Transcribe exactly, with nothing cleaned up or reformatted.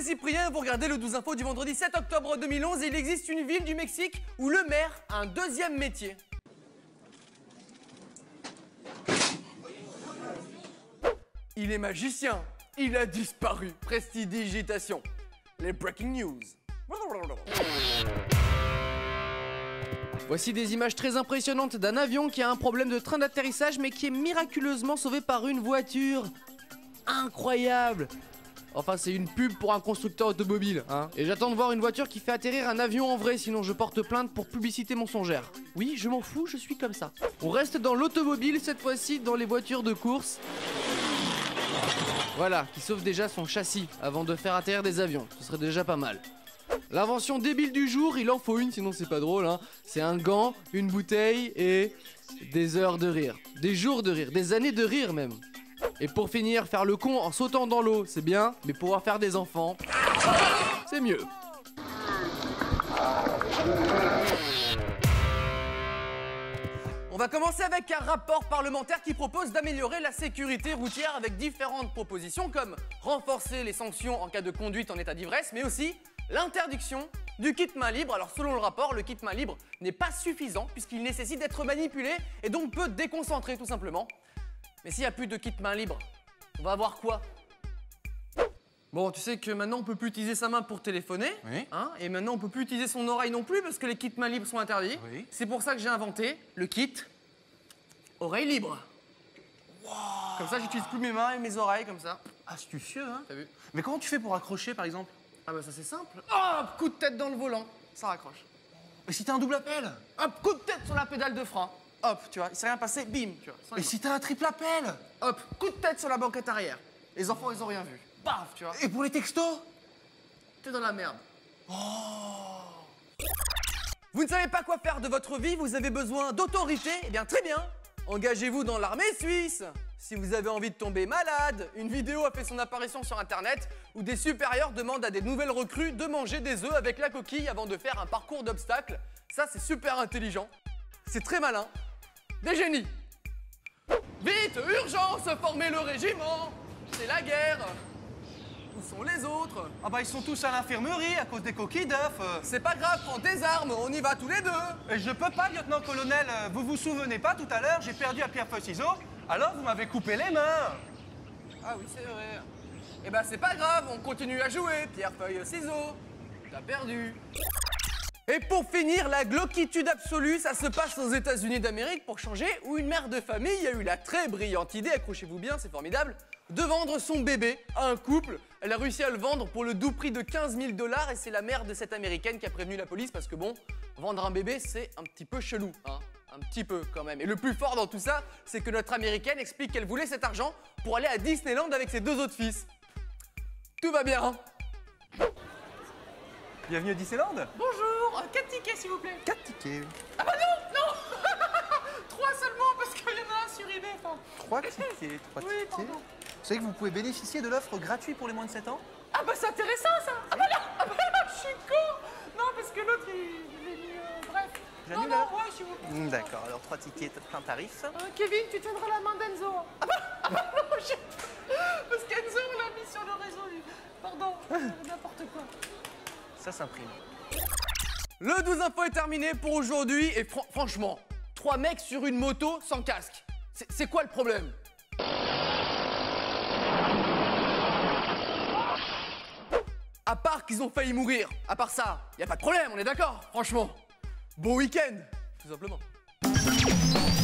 c'est Cyprien, vous regardez le douze infos du vendredi sept octobre deux mille onze et il existe une ville du Mexique où le maire a un deuxième métier. Il est magicien, il a disparu. Prestidigitation. Les breaking news. Voici des images très impressionnantes d'un avion qui a un problème de train d'atterrissage mais qui est miraculeusement sauvé par une voiture. Incroyable! Enfin, c'est une pub pour un constructeur automobile, hein. Et j'attends de voir une voiture qui fait atterrir un avion en vrai, sinon je porte plainte pour publicité mensongère. Oui, je m'en fous, je suis comme ça. On reste dans l'automobile, cette fois-ci dans les voitures de course. Voilà, qui sauve déjà son châssis avant de faire atterrir des avions. Ce serait déjà pas mal. L'invention débile du jour, il en faut une, sinon c'est pas drôle, hein. C'est un gant, une bouteille et des heures de rire. Des jours de rire, des années de rire même. Et pour finir, faire le con en sautant dans l'eau, c'est bien, mais pouvoir faire des enfants, c'est mieux. On va commencer avec un rapport parlementaire qui propose d'améliorer la sécurité routière avec différentes propositions comme renforcer les sanctions en cas de conduite en état d'ivresse, mais aussi l'interdiction du kit main libre. Alors selon le rapport, le kit main libre n'est pas suffisant puisqu'il nécessite d'être manipulé et donc peut déconcentrer tout simplement. Mais s'il n'y a plus de kit main libre, on va avoir quoi? Bon, tu sais que maintenant on peut plus utiliser sa main pour téléphoner, oui. hein, et maintenant on peut plus utiliser son oreille non plus parce que les kits main libres sont interdits. Oui. C'est pour ça que j'ai inventé le kit oreille libre. Wow. Comme ça, j'utilise plus mes mains et mes oreilles comme ça. Astucieux, hein? T'as vu? Mais comment tu fais pour accrocher, par exemple? Ah bah ça c'est simple. Hop, coup de tête dans le volant, ça raccroche. Et si t'as un double appel? Hop, coup de tête sur la pédale de frein. Hop, tu vois, il s'est rien passé, bim, tu vois. Et si t'as un triple appel? Hop, coup de tête sur la banquette arrière. Les enfants, ils ont rien vu. Paf, tu vois. Et pour les textos? T'es dans la merde. Oh. Vous ne savez pas quoi faire de votre vie, vous avez besoin d'autorité? Eh bien, très bien. Engagez-vous dans l'armée suisse. Si vous avez envie de tomber malade, une vidéo a fait son apparition sur internet où des supérieurs demandent à des nouvelles recrues de manger des œufs avec la coquille avant de faire un parcours d'obstacles. Ça, c'est super intelligent. C'est très malin. Des génies. Vite, urgence, formez le régiment. C'est la guerre. Où sont les autres? Ah bah ils sont tous à l'infirmerie à cause des coquilles d'œufs. C'est pas grave, prends tes armes, on y va tous les deux. Et je peux pas, lieutenant-colonel. Vous vous souvenez pas, tout à l'heure, j'ai perdu à pierre-feuille-ciseaux, alors vous m'avez coupé les mains. Ah oui, c'est vrai. Eh ben c'est pas grave, on continue à jouer. Pierre, feuille, ciseaux. T'as perdu. Et pour finir, la glauquitude absolue, ça se passe aux États-Unis d'Amérique pour changer, où une mère de famille a eu la très brillante idée, accrochez-vous bien, c'est formidable, de vendre son bébé à un couple. Elle a réussi à le vendre pour le doux prix de quinze mille dollars et c'est la mère de cette américaine qui a prévenu la police parce que bon, vendre un bébé, c'est un petit peu chelou, hein. Un petit peu quand même. Et le plus fort dans tout ça, c'est que notre américaine explique qu'elle voulait cet argent pour aller à Disneyland avec ses deux autres fils. Tout va bien, hein. Bienvenue à Disneyland. Bonjour, quatre tickets s'il vous plaît. Quatre tickets. Ah bah non, non. Trois seulement parce qu'il y en a un sur eBay. Enfin. Trois tickets, trois Oui, tickets. pardon. Vous savez que vous pouvez bénéficier de l'offre gratuite pour les moins de sept ans? Ah bah c'est intéressant ça. Ah bah là, ah bah là, je suis con. Non parce que l'autre il, il est mis, euh, bref. Non, J'annule non, alors ouais, s'il vous plaît. Mm, D'accord, alors trois tickets, plein tarif. Euh, Kevin, tu tiendras la main d'Enzo. Ah bah, ah bah non, je... parce qu'Enzo on l'a mis sur le réseau. lui. Pardon, euh, n'importe quoi. Ça s'imprime. Le douze info est terminé pour aujourd'hui et fr franchement, trois mecs sur une moto sans casque. C'est quoi le problème? À part qu'ils ont failli mourir, à part ça, y a pas de problème, on est d'accord, franchement. Bon week-end, tout simplement.